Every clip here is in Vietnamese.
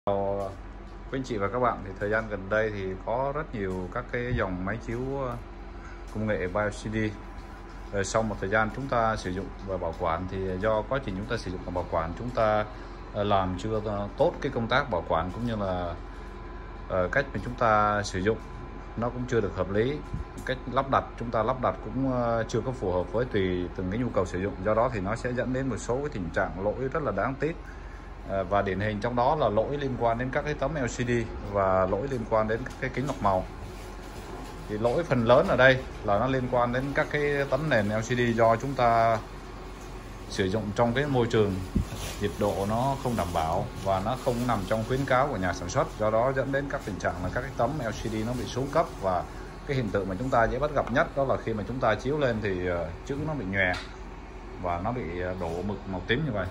Chào quý anh chị và các bạn. Thì thời gian gần đây thì có rất nhiều các cái dòng máy chiếu công nghệ BioLCD. Sau một thời gian chúng ta sử dụng và bảo quản thì do quá trình chúng ta sử dụng và bảo quản chúng ta làm chưa tốt cái công tác bảo quản, cũng như là cách mà chúng ta sử dụng nó cũng chưa được hợp lý, cách lắp đặt chúng ta lắp đặt cũng chưa có phù hợp với tùy từng cái nhu cầu sử dụng, do đó thì nó sẽ dẫn đến một số cái tình trạng lỗi rất là đáng tiếc. Và điển hình trong đó là lỗi liên quan đến các cái tấm LCD và lỗi liên quan đến các cái kính lọc màu. Thì lỗi phần lớn ở đây là nó liên quan đến các cái tấm nền LCD do chúng ta sử dụng trong cái môi trường nhiệt độ nó không đảm bảo và nó không nằm trong khuyến cáo của nhà sản xuất, do đó dẫn đến các tình trạng là các cái tấm LCD nó bị xuống cấp. Và cái hiện tượng mà chúng ta dễ bắt gặp nhất đó là khi mà chúng ta chiếu lên thì chữ nó bị nhòe và nó bị đổ mực màu tím như vậy.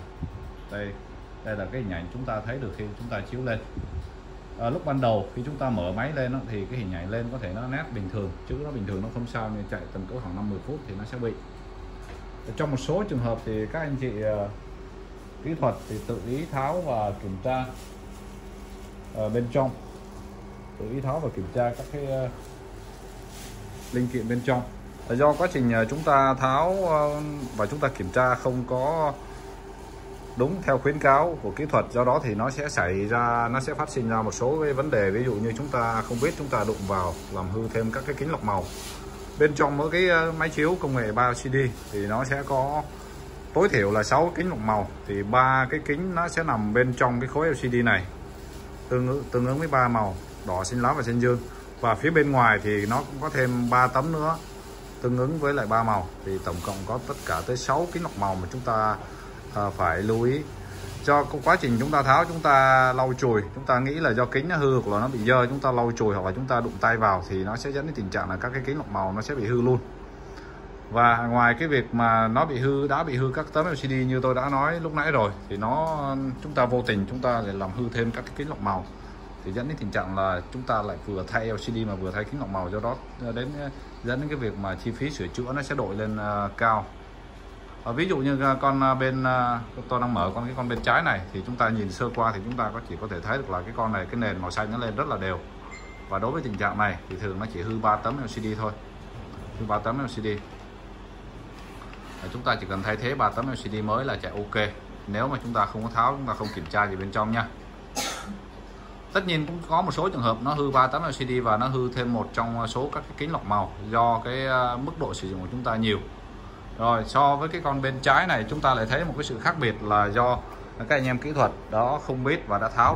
Đây là cái hình ảnh chúng ta thấy được khi chúng ta chiếu lên. Lúc ban đầu khi chúng ta mở máy lên thì cái hình ảnh lên có thể nó nét bình thường, chữ nó bình thường, nó không sao, nhưng chạy tầm cỡ khoảng 50 phút thì nó sẽ bị. Trong một số trường hợp thì các anh chị kỹ thuật thì tự ý tháo và kiểm tra bên trong, tự ý tháo và kiểm tra các cái linh kiện bên trong. Do quá trình chúng ta tháo và chúng ta kiểm tra không có đúng theo khuyến cáo của kỹ thuật, do đó thì nó sẽ phát sinh ra một số cái vấn đề. Ví dụ như chúng ta không biết, chúng ta đụng vào làm hư thêm các cái kính lọc màu. Bên trong mỗi cái máy chiếu công nghệ BioLCD thì nó sẽ có tối thiểu là 6 kính lọc màu, thì 3 cái kính nó sẽ nằm bên trong cái khối LCD này, tương ứng với 3 màu đỏ, xanh lá và xanh dương. Và phía bên ngoài thì nó cũng có thêm 3 tấm nữa tương ứng với lại 3 màu, thì tổng cộng có tất cả tới 6 kính lọc màu mà chúng ta phải lưu ý. Do quá trình chúng ta tháo, chúng ta lau chùi, chúng ta nghĩ là do kính nó hư hoặc là nó bị dơ, chúng ta lau chùi hoặc là chúng ta đụng tay vào thì nó sẽ dẫn đến tình trạng là các cái kính lọc màu nó sẽ bị hư luôn. Và ngoài cái việc mà nó đã bị hư các tấm LCD như tôi đã nói lúc nãy rồi, thì chúng ta vô tình chúng ta lại làm hư thêm các cái kính lọc màu, thì dẫn đến tình trạng là chúng ta lại vừa thay LCD mà vừa thay kính lọc màu, do đó dẫn đến cái việc mà chi phí sửa chữa nó sẽ đội lên cao. Ví dụ như con bên tôi đang mở con bên trái này, thì chúng ta nhìn sơ qua thì chúng ta chỉ có thể thấy được là cái con này, cái nền màu xanh nó lên rất là đều. Và đối với tình trạng này thì thường nó chỉ hư 3 tấm LCD thôi, hư 3 tấm LCD. Chúng ta chỉ cần thay thế 3 tấm LCD mới là chạy ok, nếu mà chúng ta không có tháo, chúng ta không kiểm tra gì bên trong nha. Tất nhiên cũng có một số trường hợp nó hư 3 tấm LCD và nó hư thêm một trong số các cái kính lọc màu, do cái mức độ sử dụng của chúng ta nhiều. Rồi so với cái con bên trái này, chúng ta lại thấy một cái sự khác biệt là do các anh em kỹ thuật đó không biết và đã tháo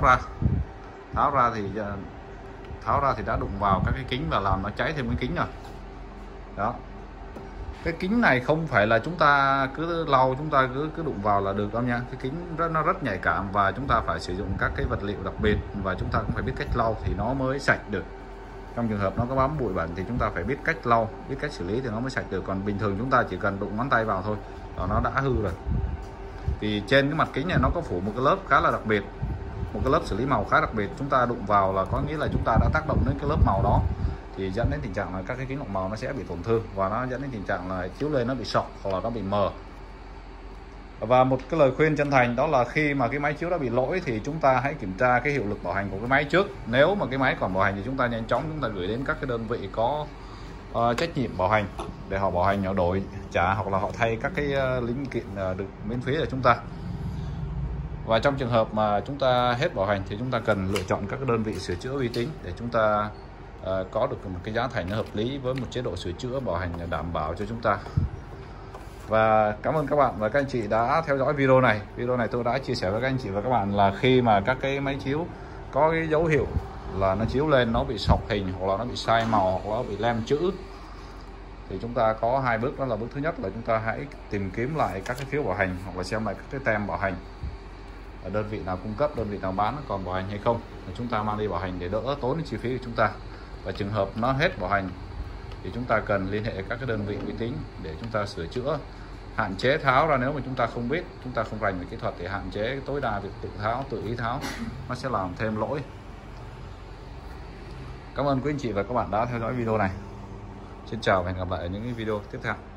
ra thì đã đụng vào các cái kính và làm nó cháy thêm cái kính rồi. Đó, cái kính này không phải là chúng ta cứ lau, chúng ta cứ đụng vào là được đâu nha. Cái kính nó rất nhạy cảm và chúng ta phải sử dụng các cái vật liệu đặc biệt, và chúng ta cũng phải biết cách lau thì nó mới sạch được. Trong trường hợp nó có bám bụi bẩn thì chúng ta phải biết cách lau, biết cách xử lý thì nó mới sạch được. Còn bình thường chúng ta chỉ cần đụng ngón tay vào thôi là nó đã hư rồi. Thì trên cái mặt kính này nó có phủ một cái lớp khá là đặc biệt, một cái lớp xử lý màu khá đặc biệt. Chúng ta đụng vào là có nghĩa là chúng ta đã tác động đến cái lớp màu đó, thì dẫn đến tình trạng là các cái kính lọc màu nó sẽ bị tổn thương, và nó dẫn đến tình trạng là chiếu lên nó bị sọc hoặc là nó bị mờ. Và một cái lời khuyên chân thành đó là khi mà cái máy chiếu đã bị lỗi thì chúng ta hãy kiểm tra cái hiệu lực bảo hành của cái máy trước. Nếu mà cái máy còn bảo hành thì chúng ta nhanh chóng chúng ta gửi đến các cái đơn vị có trách nhiệm bảo hành để họ bảo hành, họ đổi trả hoặc là họ thay các cái linh kiện được miễn phí cho chúng ta. Và trong trường hợp mà chúng ta hết bảo hành thì chúng ta cần lựa chọn các cái đơn vị sửa chữa uy tín để chúng ta có được một cái giá thành nó hợp lý với một chế độ sửa chữa bảo hành đảm bảo cho chúng ta. Và cảm ơn các bạn và các anh chị đã theo dõi video này. Video này tôi đã chia sẻ với các anh chị và các bạn là khi mà các cái máy chiếu có cái dấu hiệu là nó chiếu lên nó bị sọc hình hoặc là nó bị sai màu hoặc là nó bị lem chữ, thì chúng ta có 2 bước. Đó là bước thứ nhất là chúng ta hãy tìm kiếm lại các cái phiếu bảo hành hoặc là xem lại các cái tem bảo hành, đơn vị nào cung cấp, đơn vị nào bán còn bảo hành hay không, chúng ta mang đi bảo hành để đỡ tốn chi phí của chúng ta. Và trường hợp nó hết bảo hành thì chúng ta cần liên hệ các cái đơn vị uy tín để chúng ta sửa chữa, hạn chế tháo ra. Nếu mà chúng ta không biết, chúng ta không rành về kỹ thuật thì hạn chế tối đa việc tự ý tháo, nó sẽ làm thêm lỗi. Cảm ơn quý anh chị và các bạn đã theo dõi video này. Xin chào và hẹn gặp lại ở những video tiếp theo.